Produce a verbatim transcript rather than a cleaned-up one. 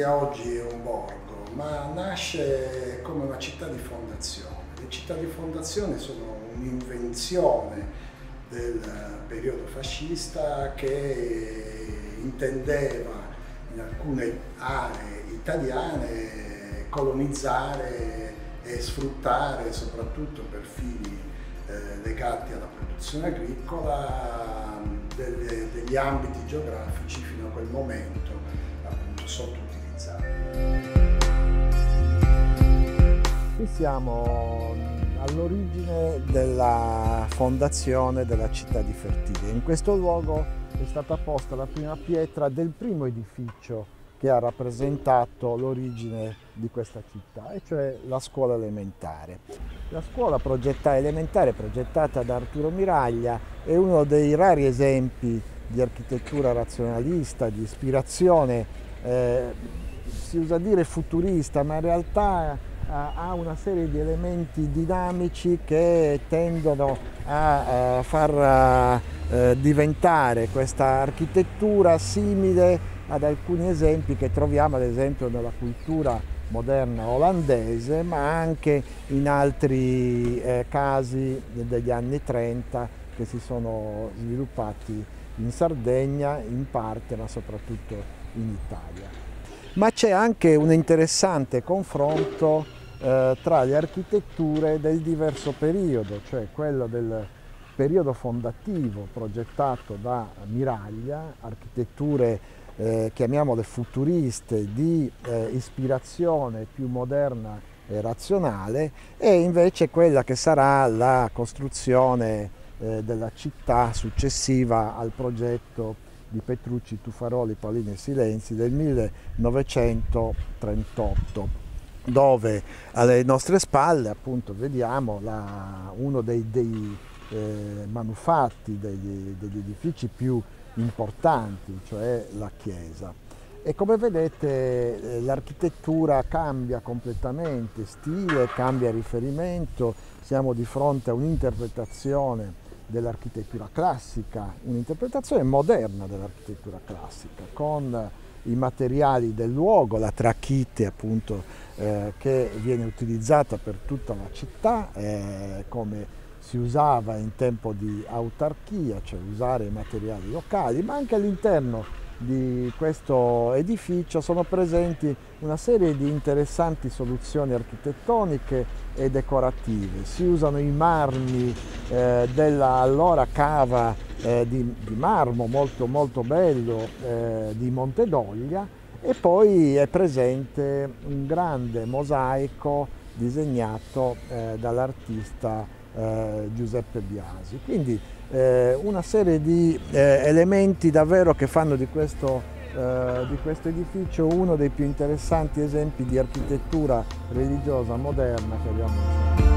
Alessandria oggi è un borgo, ma nasce come una città di fondazione. Le città di fondazione sono un'invenzione del periodo fascista che intendeva in alcune aree italiane colonizzare e sfruttare, soprattutto per fini eh, legati alla produzione agricola, delle, degli ambiti geografici fino a quel momento appunto sottoutilizzati. Qui siamo all'origine della fondazione della città di Fertilia. In questo luogo è stata posta la prima pietra del primo edificio che ha rappresentato l'origine di questa città, e cioè la scuola elementare. La scuola progetta- elementare progettata da Arturo Miraglia è uno dei rari esempi di architettura razionalista, di ispirazione, eh, si usa dire futurista, ma in realtà ha una serie di elementi dinamici che tendono a, a far uh, diventare questa architettura simile ad alcuni esempi che troviamo ad esempio nella cultura moderna olandese, ma anche in altri eh, casi degli anni trenta che si sono sviluppati in Sardegna in parte, ma soprattutto in Italia. Ma c'è anche un interessante confronto eh, tra le architetture del diverso periodo, cioè quello del periodo fondativo progettato da Miraglia, architetture eh, chiamiamole futuriste di eh, ispirazione più moderna e razionale, e invece quella che sarà la costruzione eh, della città successiva al progetto di Petrucci, Tuffaroli, Paolini e Silenzi del millenovecentotrentotto, dove alle nostre spalle appunto vediamo la, uno dei, dei eh, manufatti, degli, degli edifici più importanti, cioè la chiesa. E come vedete l'architettura cambia completamente stile, cambia riferimento, siamo di fronte a un'interpretazione dell'architettura classica, un'interpretazione moderna dell'architettura classica, con i materiali del luogo, la trachite appunto eh, che viene utilizzata per tutta la città, eh, come si usava in tempo di autarchia, cioè usare i materiali locali, ma anche all'interno di questo edificio sono presenti una serie di interessanti soluzioni architettoniche e decorative. Si usano i marmi eh, della allora cava eh, di, di marmo molto molto bello eh, di Montedoglia, e poi è presente un grande mosaico disegnato eh, dall'artista eh, Giuseppe Biasi. Quindi eh, una serie di eh, elementi davvero che fanno di questo, eh, di questo edificio uno dei più interessanti esempi di architettura religiosa moderna che abbiamo in Italia.